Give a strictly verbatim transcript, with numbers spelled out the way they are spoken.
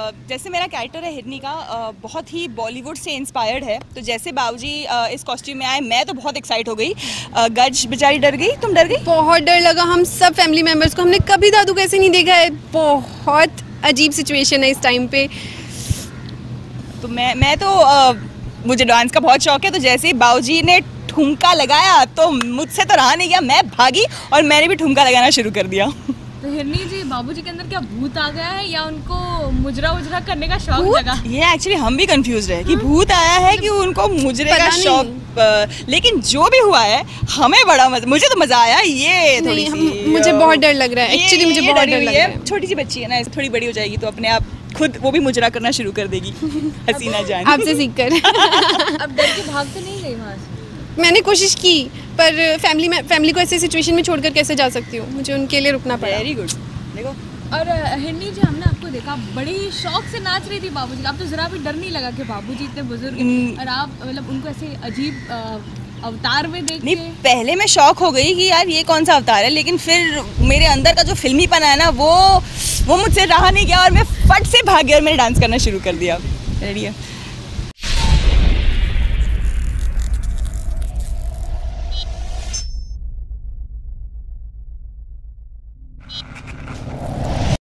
जैसे मेरा कैरेक्टर है हिरनी का, बहुत ही बॉलीवुड से इंस्पायर्ड है। तो जैसे बाबूजी इस कॉस्ट्यूम में आए, मैं तो बहुत एक्साइट हो गई। गज बेचारी डर गई। तुम डर गई? बहुत डर लगा हम सब फैमिली मेम्बर्स को। हमने कभी दादू को ऐसे नहीं देखा है। बहुत अजीब सिचुएशन है इस टाइम पे। तो मैं मैं तो आ, मुझे डांस का बहुत शौक है। तो जैसे ही बाबूजी ने ठुमका लगाया तो मुझसे तो रहा नहीं गया, मैं भागी और मैंने भी ठुमका लगाना शुरू कर दिया। तो हिरनी जी, बाबूजी के अंदर क्या भूत आ गया है या उनको मुजरा उजरा करने का शौक जगा? ये एक्चुअली हम भी कंफ्यूज रहे कि भूत आया है कि उनको मुजरे का शौक। लेकिन जो भी हुआ है हमें बड़ा मजा, मुझे तो मजा आया। ये थोड़ी सी मुझे बहुत डर लग रहा है एक्चुअली, मुझे बहुत डर लग रहा है। छोटी सी बच्ची है ना, थोड़ी बड़ी हो जाएगी तो अपने आप खुद वो भी मुजरा करना शुरू कर देगी। हसीना जान आपसे सीख कर। अब डर के भाग तो नहीं गई वहाँ से? मैंने कोशिश की, पर फैमिली में फैमिली को ऐसे सिचुएशन में छोड़कर कैसे जा सकती हूँ, मुझे उनके लिए रुकना पड़ा। Very good. देखो, और हिरनी जी, हमने आपको देखा बड़े ही शौक से नाच रही थी बाबूजी। आप तो जरा भी डर नहीं लगा कि बाबूजी इतने बुजुर्ग हैं और आप मतलब उनको ऐसे अजीब अवतार में देख नहीं, पहले मैं शौक हो गई कि यार ये कौन सा अवतार है, लेकिन फिर मेरे अंदर का जो फिल्मीपन है ना, वो वो मुझसे रहा नहीं गया और मैं फट से भाग गया और मैंने डांस करना शुरू कर दिया। रेडी है?